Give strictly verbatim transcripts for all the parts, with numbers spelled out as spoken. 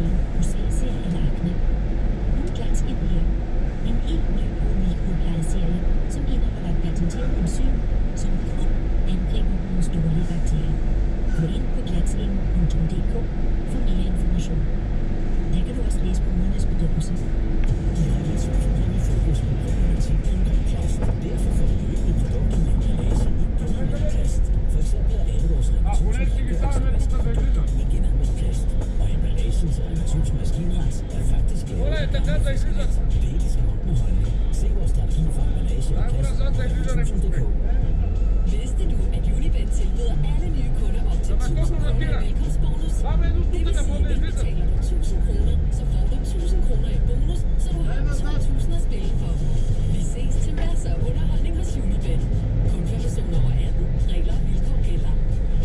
til Museet i Lakne. Nu glans ind her. En helt ny mikroplejeserie, som indeholder patenterede enzym, som kun angriber hudens dårlige bakterier. Gå ind på glansingen punktum d k for mere information. Der kan du også læse brugernes bedømmelse. De har et selvfølgelig fokus på problematik omkring plast. Derfor får du ikke produkter med emballage uden plast. For eksempel er alle vores renovationsmaskiner med genanvendt plast. Og emballagens og renovationsmaskinrens er faktisk lavet af gammel fisknet. Det er ikke skræmt med holdning. Se vores strategi for emballage og plast på punktum d k. Vidste du, at Unibet tilbyder alle nye kunder op til tusind kroner i velkomstbonus? Det vil sige, at betaler du tusind kroner, så får du tusind kroner i bonus, så du har to tusind at spille for. Vi ses til masser af underholdning hos Unibet. Kun for personer over atten. Regler og vilkår gælder.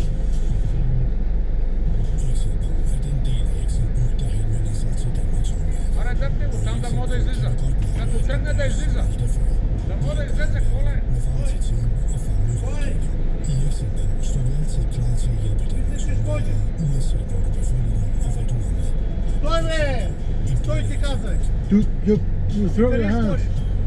Du, you, you throw your hands.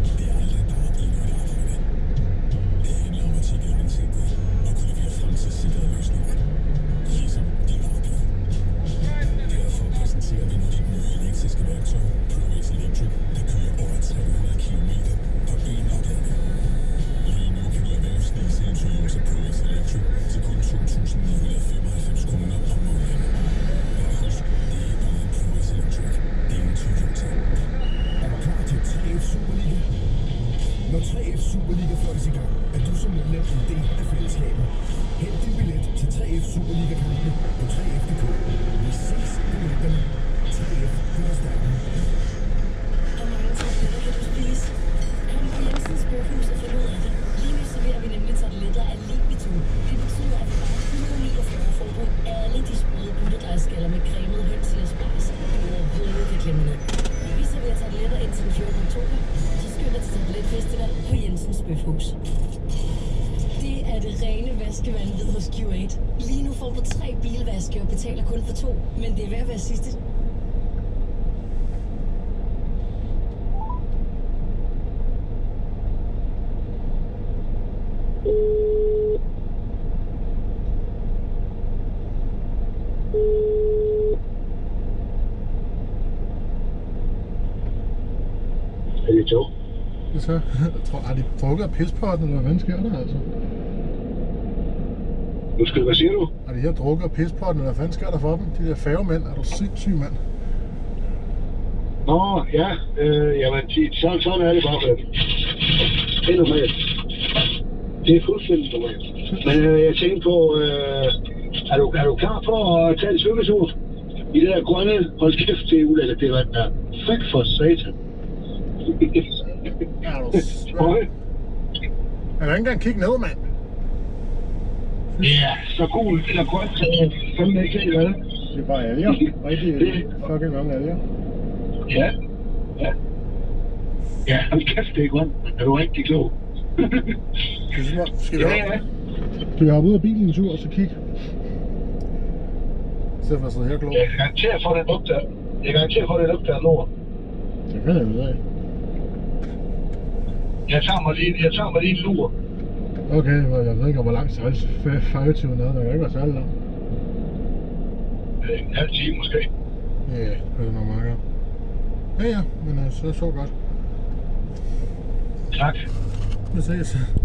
Når tre F Superliga fløjtes i gang, er du som medlem en del af fællesskabet. Hent din billet til tre F Superliga-kampene på tre F punktum d k. Vi ses på mængderne. tre F på stærken. Og mange tarteletter kan du spise. Kom på Jensens Bøfhus og find ud af det. Lige nu serverer vi nemlig tarteletter af libitum. Det betyder, at vi bare et hundrede og niogfyrre får på alle de sprøde butterdejskaller med cremet høns eller spars. Du overhovedet kan glemme noget. Vi serverer tarteletter indtil den fjortende oktober. Til Tarteletfestival på Jensens Bøfhus. Det er det rene vaskevanvid hos Q otte. Lige nu får du tre bilvaske og betaler kun for to, men det er ved at være sidste. Er det to? Det så, jeg tror, har de drukket af pispotten, eller hvad sker der altså? Nu skal du, hvad siger du? Har de her drukket af pispotten, eller hvad fanden sker der for dem? De der færgemænd, er du sindssyg mand? Nå, ja, øh, jamen, sådan, sådan er det bare, det er normalt. Det er fuldstændig normalt. Men øh, jeg tænkte på, øh, er, du, er du klar på at tage en svømmetur? I det der grønne, hold kæft, det er ulækkert, det vand der. Fuck for satan. Er du svær? Jeg kan ikke engang kigge ned, mand. Ja, så cool, eller grønt, så kan man ikke se, hvad det er. Det er bare alger. Rigtig fucking mange alger. Ja, ja. Ja, hold kæft, det er grønt. Er du rigtig klog? Skal vi ja, ja. Skal vi hoppe ud af bilen en tur og så kigge? I stedet for at sidde her klog. Jeg kan garantere for, at det lugter. Jeg kan garantere for, at det lugter af nord. Det kan jeg ud af. Jeg tager mig lige, jeg tager mig lige en lur. Okay, jeg ved ikke, hvor langt sejls fireogtyve nede. Der kan ikke være særlig langt. En halv time måske. Ja, det er nok meget godt. Ja, ja, men så så godt. Tak. Vi ses.